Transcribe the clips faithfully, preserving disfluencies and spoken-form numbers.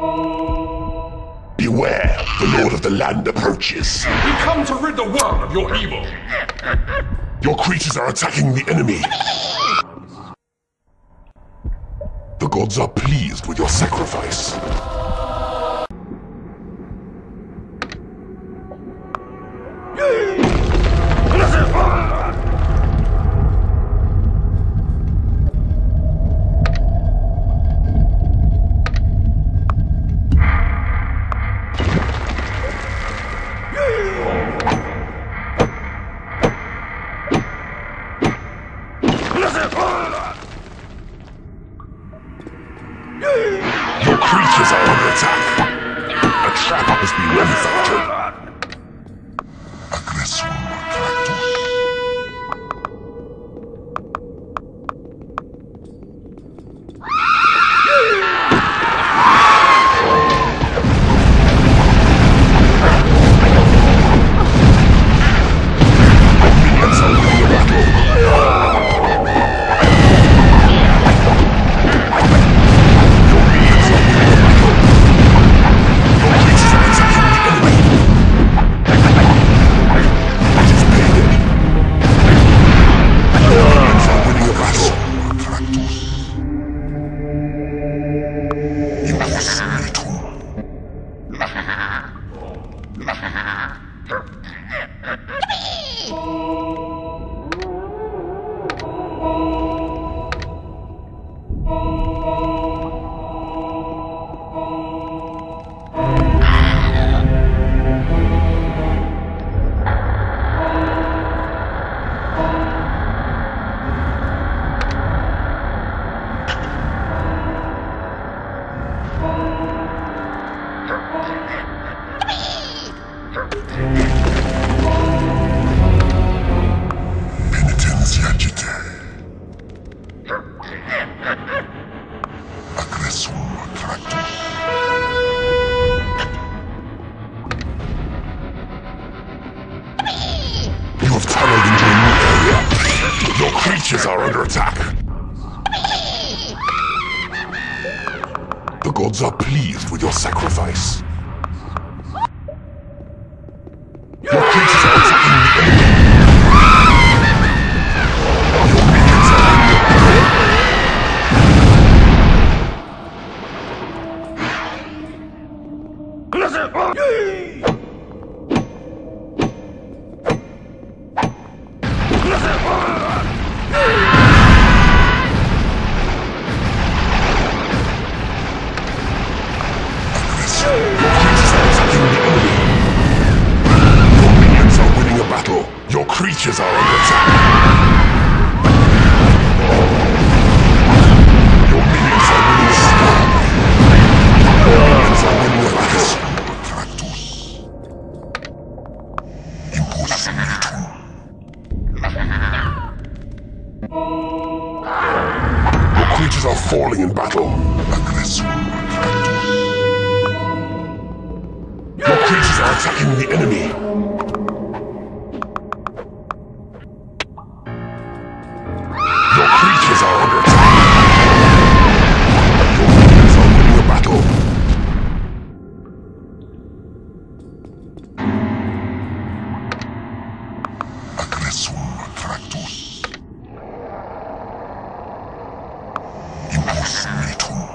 Beware, the Lord of the Land approaches. We come to rid the world of your evil. Your creatures are attacking the enemy. The gods are pleased with your sacrifice. Your creatures are under attack. A trap has been manufactured. Aggressor Tractus. Minions are winning the battle. You have tunneled into a new area. Your creatures are under attack. The gods are pleased with your sacrifice. Your creatures are attacking the enemy. Your minions are Your creatures are under attack. Your minions are winning a battle. Your minions are winning a battle. Tractus. Impulse militum. Your creatures are falling in battle. Aggressor Tractus. Your creatures are attacking the enemy. Your creatures are under attack. Your minions are winning a battle. Aggressum Tractus. Impulse militum.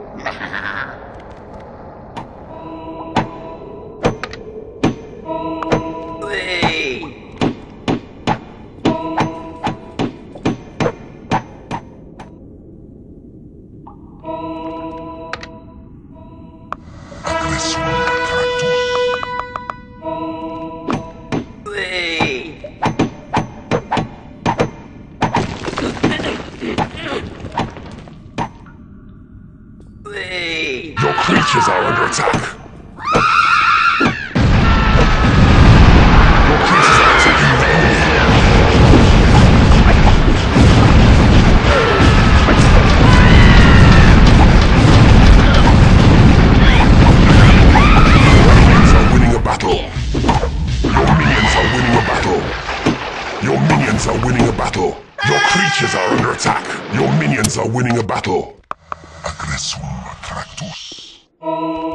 Your creatures are under attack. Your creatures are attacking the enemy. Your minions are winning a battle. Your creatures are under attack. Your minions are winning a battle. Aggressum Tractus.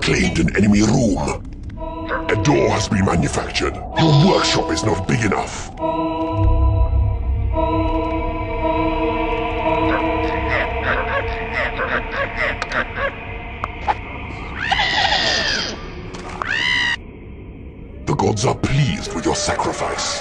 claimed an enemy room. A door has been manufactured. Your workshop is not big enough. The gods are pleased with your sacrifice.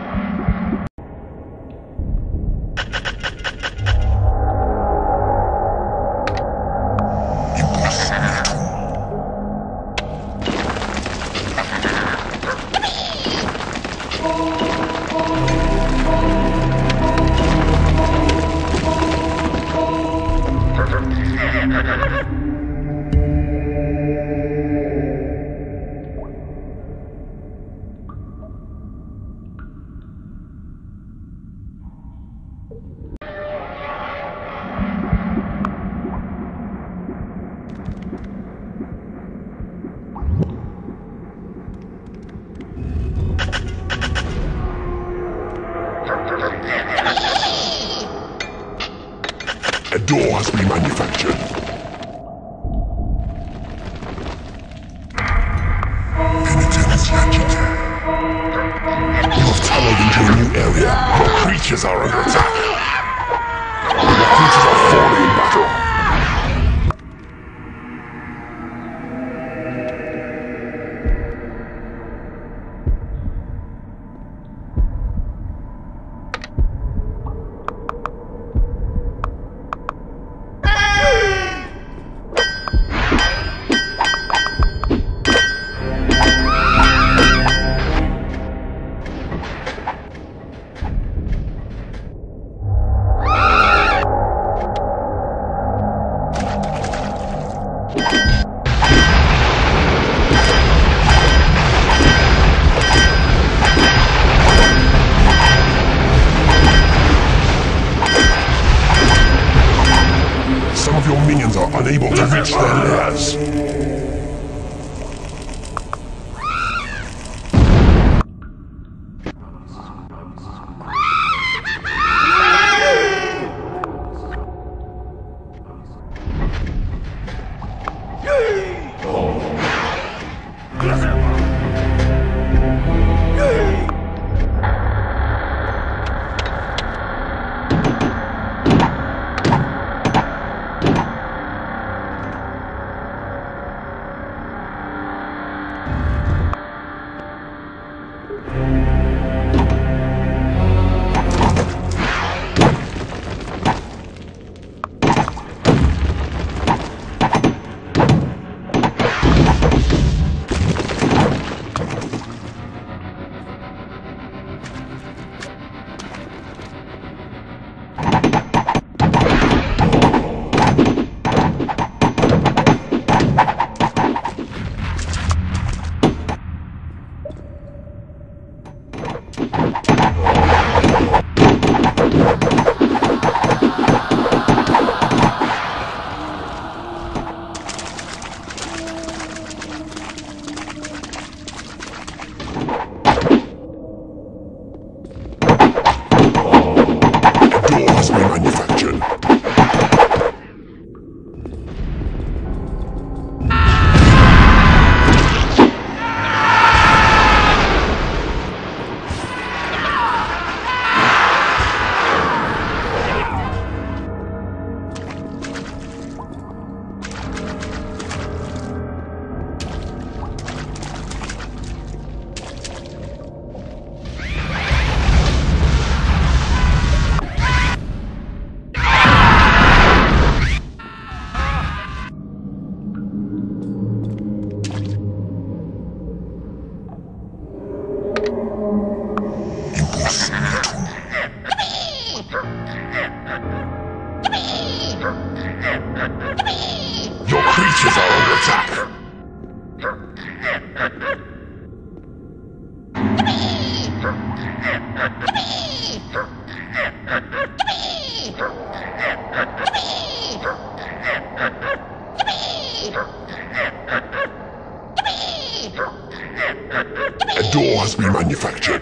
A door has been manufactured. Penitence Yachita. You have tunneled into a new area. Your creatures are under attack. Your creatures are falling in battle. Some of your minions are unable to reach their lairs. Your creatures are under attack. A door has been manufactured.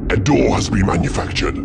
A door has been manufactured.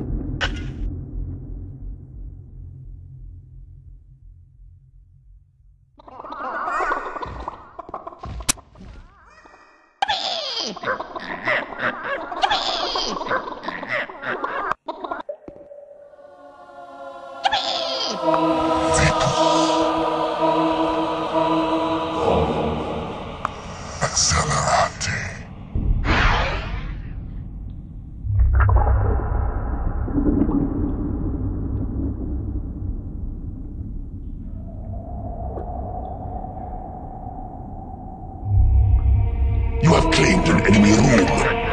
You have claimed an enemy room.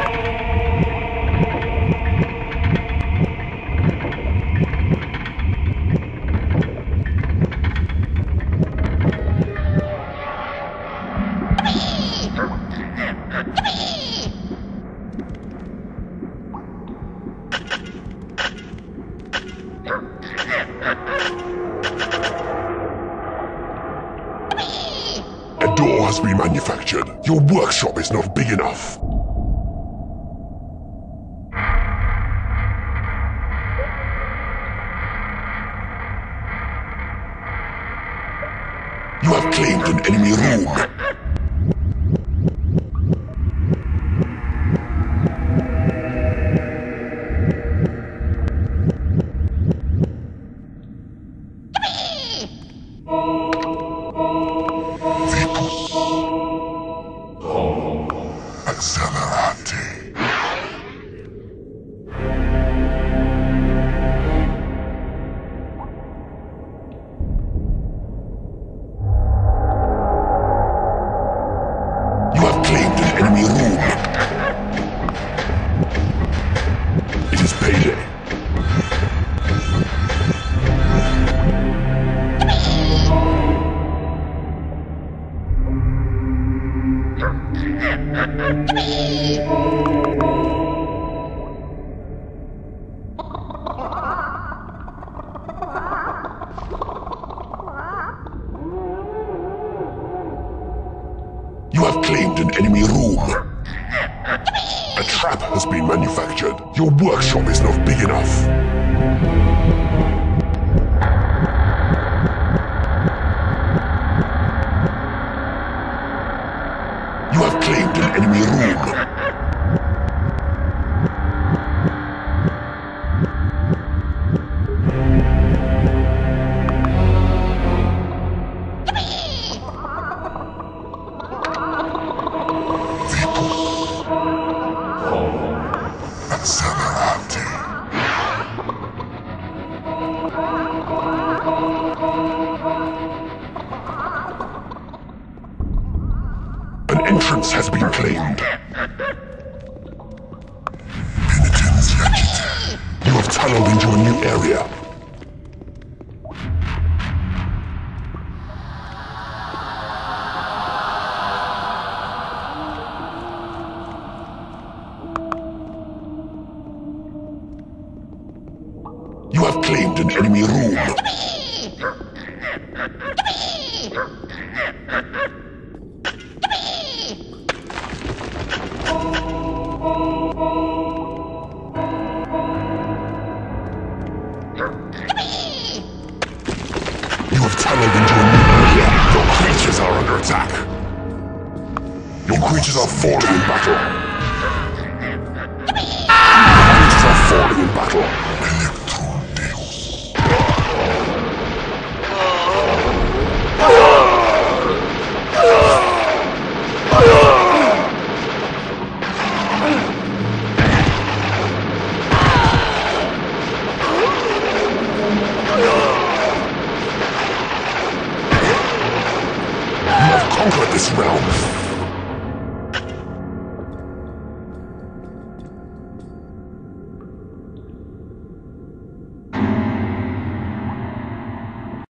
A door has been manufactured. Your workshop is not big enough. You have claimed an enemy room. Accelerate. You have claimed an enemy room. It is payday. You have claimed an enemy room. A trap has been manufactured. Your workshop is not big enough. You have claimed an enemy room. Accelerate. An entrance has been claimed. Penitence Yachit. You have tunneled into a new area. You have claimed an enemy room. You have tunneled into a new area. Your creatures are under attack. Your creatures are falling in battle. Your creatures are falling in battle. Conquer this realm.